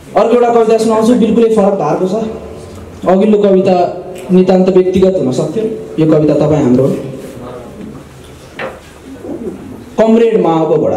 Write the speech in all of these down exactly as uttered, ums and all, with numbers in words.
अर्को एउटा कविता सुनाउँछु, बिल्कुलै फरक धारको छ। अघिल्लो कविता नितान्त व्यक्तिगत हुन सक्थ्यो, यो कविता तपाईँ हाम्रो हो। कमरेड माओको घोडा।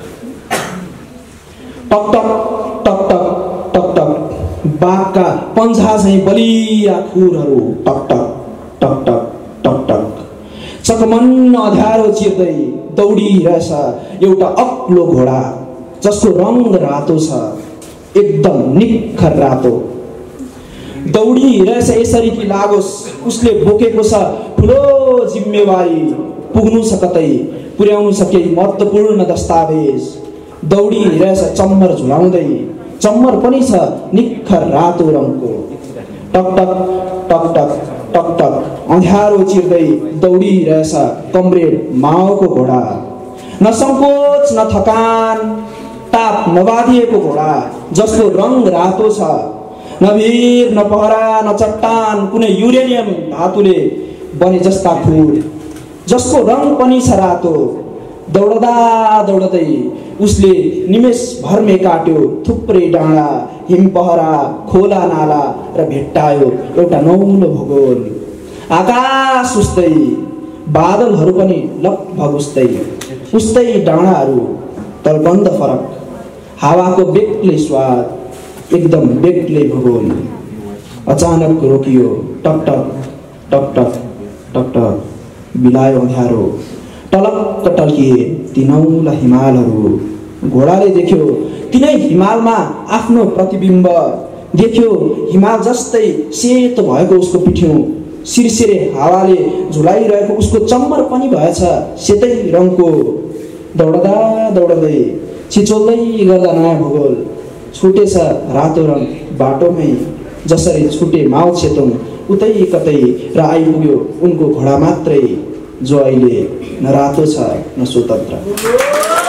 टक टक टक टक टक टक बाघका पन्जा झैँ बलिया खुरहरू टक टक टक टक टक टक चकमन्न अँध्यारो चिर्दै दौडिरहेछ एउटा अग्लो घोडा जसको रङ रातो छ, एकदम निखर रातो। दौडिरहेछ यसरी कि लागोस् उसले बोकेको छ ठुलो जिम्मेवारी, पुग्नु छ कतै, पुर्याउनु छ केही महत्त्वपूर्ण दस्तावेज। दौडिरहेछ चम्मर झुलाउँदै, चम्मर पनि छ निखर रातो रङको। टक टक टक टक टक टक अँध्यारो चिर्दै दौडिरहेछ कमरेड माओको घोडा। न सङ्कोच न थकान, ताप नबाँधिएको घोडा जसको रङ रातो छ। न भिर न पहरा न चट्टान, कुनै युरेनियम धातुले बने जस्ता खुर जसको रङ पनि छ रातो। दौडदा दौडदै उसले निमेष भरमै काट्यो थुप्रै डाँडा, हिमपहरा, खोला नाला र भेट्टायो एउटा नौलो भूगोल। आकाश उस्तै, बादलहरू पनि लगभग उस्तै, उस्तै डाँडाहरू तलबन्द फरक, हावाको बेग्लै स्वाद, एकदम बेग्लै भूगोल। अचानक रोकियो, टक टक टक टक टक टक बिलायो अँध्यारो, टलक्क टल्किए ती नौला हिमालहरू। घोडाले देख्यो तिनै हिमालमा आफ्नो प्रतिबिम्ब, देख्यो हिमाल जस्तै सेतो भएको उसको पिठ्यौँ, सिरसिरे हावाले झुलाइरहेको उसको चम्मर पनि भएछ सेतै रङको। दौडदा दौडदै छिचोल्दै गर्दा नयाँ भूगोल, छुटेछ रातो रङ बाटोमै, जसरी छुटे माउ सेतोङ उतै कतै र आइपुग्यो उनको घोडा मात्रै, जो अहिले न रातो छ न स्वतन्त्र।